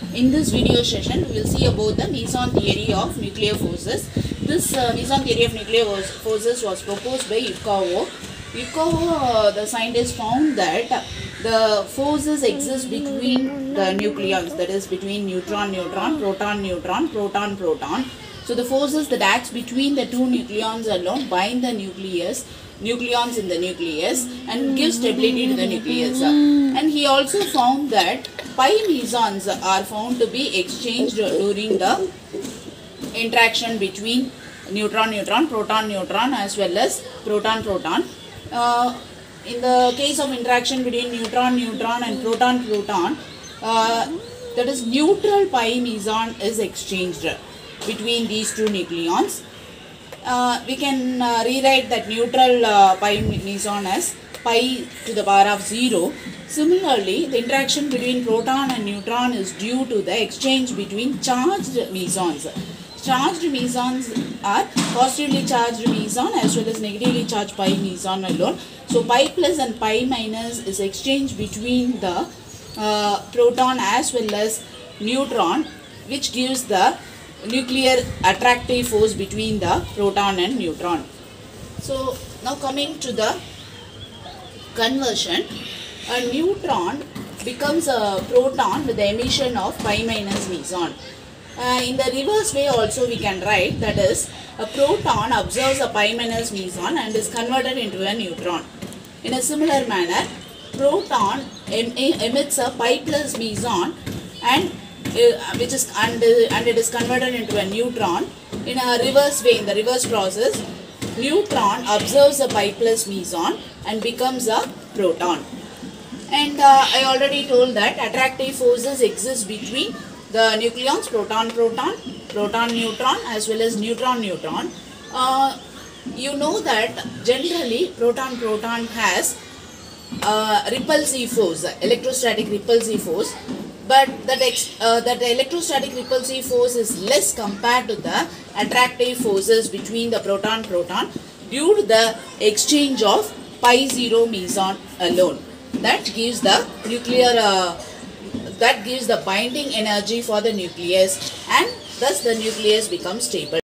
In this video session, we will see about the meson theory of nuclear forces. This meson theory of nuclear forces was proposed by Yukawa. Yukawa, the scientist, found that the forces exist between the nucleons, that is between neutron-neutron, proton-neutron, proton-proton. So the forces that acts between the two nucleons alone bind the nucleons in the nucleus and give stability to the nucleus. And he also found that pi mesons are found to be exchanged during the interaction between neutron-neutron, proton-neutron as well as proton-proton. In the case of interaction between neutron-neutron and proton-proton, that is neutral pi meson is exchanged between these two nucleons. We can rewrite that neutral pi meson as pi to the power of 0. Similarly, the interaction between proton and neutron is due to the exchange between charged mesons. Charged mesons are positively charged meson as well as negatively charged pi meson alone. So pi plus and pi minus is exchanged between the proton as well as neutron, which gives the nuclear attractive force between the proton and neutron. So now coming to the conversion, a neutron becomes a proton with the emission of pi minus meson. In the reverse way also we can write, that is, a proton absorbs a pi minus meson and is converted into a neutron. In a similar manner, proton emits a pi plus meson and it is converted into a neutron. In a reverse way, in the reverse process, neutron absorbs a pi plus meson and becomes a proton. And I already told that attractive forces exist between the nucleons proton-proton, proton-neutron as well as neutron-neutron. You know that generally proton-proton has repulsive force, electrostatic repulsive force, but that electrostatic repulsive force is less compared to the attractive forces between the proton-proton due to the exchange of pi 0 meson alone. That gives the that gives the binding energy for the nucleus, and thus the nucleus becomes stable.